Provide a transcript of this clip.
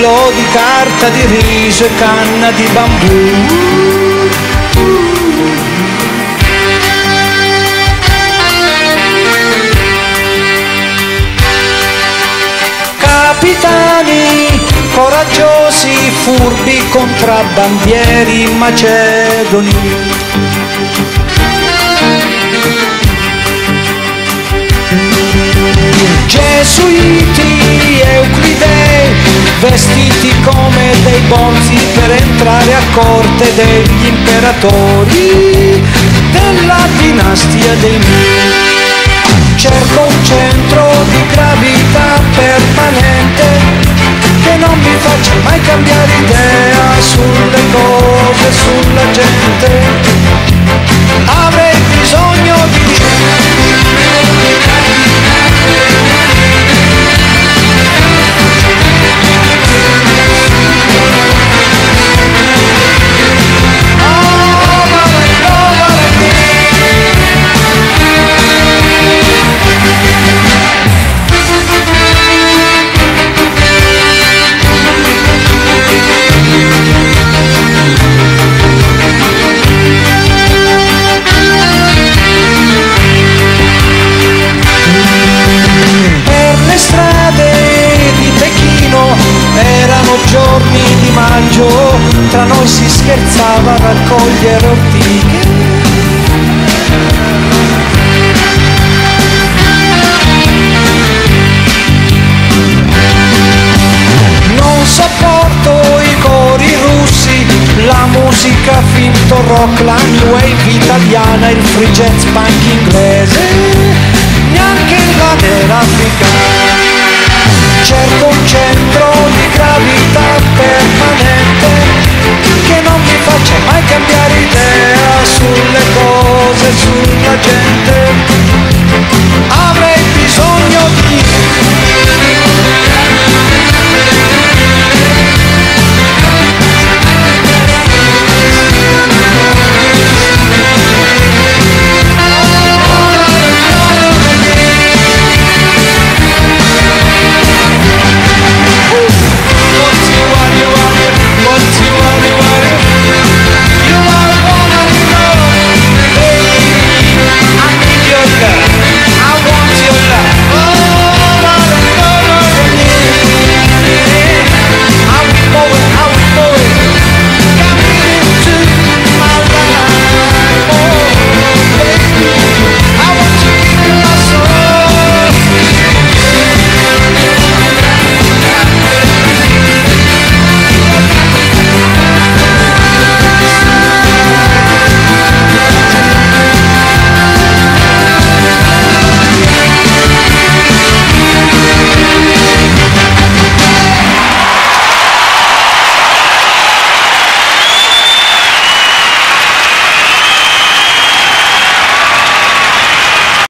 cappello di carta di riso e canna di bambù. Capitani coraggiosi, furbi, contrabbandieri macedoni. Gesuiti, euclidei, vestiti come dei bonzi per entrare a corte degli imperatori della dinastia dei Mii. Cerco un centro di gravità permanente che non mi faccia mai cambiare idea sulle cose, sulla gente. Avrei bisogno di giorni di maggio, tra noi si scherzava a raccogliere ortiche. Non sopporto i cori russi, la musica finto rock, la new wave italiana, il free jazz punk inglese.